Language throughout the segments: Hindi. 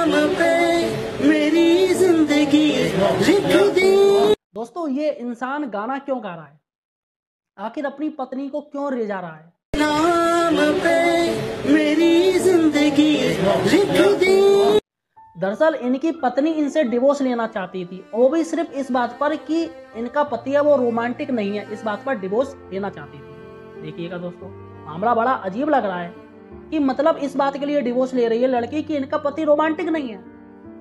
नाम पे मेरी जिंदगी लिख दी। दोस्तों, ये इंसान गाना क्यों गा रहा है? आखिर अपनी पत्नी को क्यों रिझा रहा है? नाम पे मेरी जिंदगी लिख दी। दरअसल इनकी पत्नी इनसे डिवोर्स लेना चाहती थी, और वो भी सिर्फ इस बात पर कि इनका पति है वो रोमांटिक नहीं है, इस बात पर डिवोर्स लेना चाहती थी। देखिएगा दोस्तों, मामला बड़ा अजीब लग रहा है कि मतलब इस बात के लिए डिवोर्स ले रही है लड़की कि इनका पति रोमांटिक नहीं है।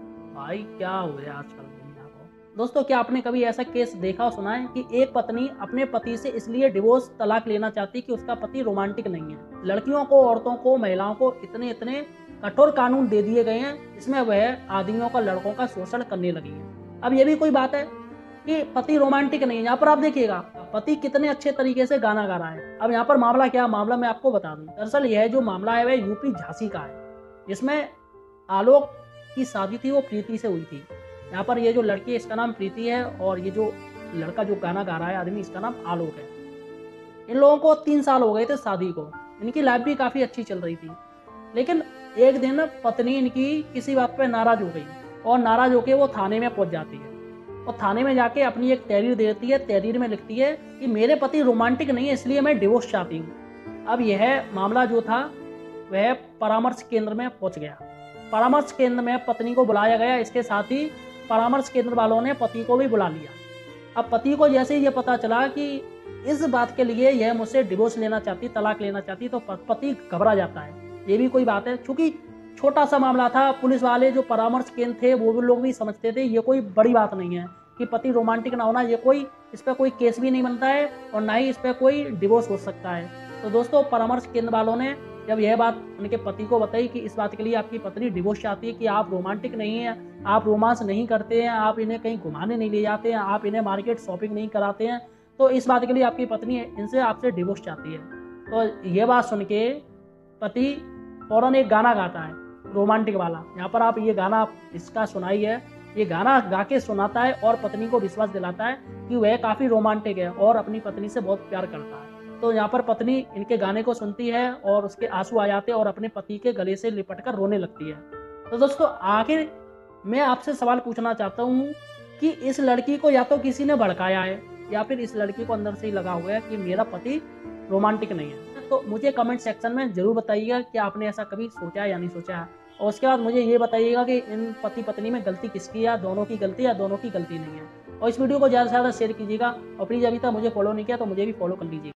भाई क्या हो गया आजकल दुनिया को। दोस्तों, क्या आपने कभी ऐसा केस देखा और सुना है कि एक पत्नी अपने पति से इसलिए डिवोर्स तलाक लेना चाहती कि उसका पति रोमांटिक नहीं है? लड़कियों को, औरतों को, महिलाओं को इतने इतने कठोर कानून दे दिए गए हैं, इसमें वह आदमियों का, लड़कों का शोषण करने लगी है। अब ये भी कोई बात है कि पति रोमांटिक नहीं है? यहाँ पर आप देखिएगा पति कितने अच्छे तरीके से गाना गा रहा है। अब यहाँ पर मामला क्या, मामला मैं आपको बता दूं। दरअसल यह जो मामला है वह यूपी झांसी का है, जिसमें आलोक की शादी थी वो प्रीति से हुई थी। यहाँ पर ये जो लड़की है इसका नाम प्रीति है, और ये जो लड़का जो गाना गा रहा है आदमी, इसका नाम आलोक है। इन लोगों को 3 साल हो गए थे शादी को, इनकी लाइफ भी काफ़ी अच्छी चल रही थी। लेकिन एक दिन पत्नी इनकी किसी बात पे नाराज हो गई, और नाराज होकर वो थाने में पहुंच जाती है, और थाने में जाके अपनी एक तहरीर देती है। तहरीर में लिखती है कि मेरे पति रोमांटिक नहीं है, इसलिए मैं डिवोर्स चाहती हूँ। अब यह मामला जो था वह परामर्श केंद्र में पहुंच गया। परामर्श केंद्र में पत्नी को बुलाया गया, इसके साथ ही परामर्श केंद्र वालों ने पति को भी बुला लिया। अब पति को जैसे ही ये पता चला कि इस बात के लिए यह मुझसे डिवोर्स लेना चाहती, तलाक लेना चाहती, तो पति घबरा जाता है। ये भी कोई बात है, क्योंकि छोटा सा मामला था। पुलिस वाले जो परामर्श केंद्र थे वो भी लोग भी समझते थे ये कोई बड़ी बात नहीं है कि पति रोमांटिक ना होना, ये कोई, इस पर कोई केस भी नहीं बनता है, और ना ही इस पर कोई डिवोर्स हो सकता है। तो दोस्तों, परामर्श केंद्र वालों ने जब यह बात उनके पति को बताई कि इस बात के लिए आपकी पत्नी डिवोर्स चाहती है कि आप रोमांटिक नहीं है, आप रोमांस नहीं करते हैं, आप इन्हें कहीं घुमाने नहीं ले जाते हैं, आप इन्हें मार्केट शॉपिंग नहीं कराते हैं, तो इस बात के लिए आपकी पत्नी इनसे आपसे डिवोर्स चाहती है। तो ये बात सुन के पति फौरन एक गाना गाता है रोमांटिक वाला। यहाँ पर आप ये गाना इसका सुनाइए। ये गाना गा के सुनाता है और पत्नी को विश्वास दिलाता है कि वह काफ़ी रोमांटिक है और अपनी पत्नी से बहुत प्यार करता है। तो यहाँ पर पत्नी इनके गाने को सुनती है और उसके आंसू आ जाते हैं और अपने पति के गले से लिपट कर रोने लगती है। तो दोस्तों, आखिर मैं आपसे सवाल पूछना चाहता हूँ कि इस लड़की को या तो किसी ने भड़काया है, या फिर इस लड़की को अंदर से ही लगा हुआ है कि मेरा पति रोमांटिक नहीं है। तो मुझे कमेंट सेक्शन में जरूर बताइएगा कि आपने ऐसा कभी सोचा है या नहीं सोचा है। और उसके बाद मुझे ये बताइएगा कि इन पति पत्नी में गलती किसकी है, या दोनों की गलती, या दोनों की गलती नहीं है। और इस वीडियो को ज़्यादा से ज़्यादा शेयर कीजिएगा, और प्लीज़ अभी तक मुझे फॉलो नहीं किया तो मुझे भी फॉलो कर लीजिए।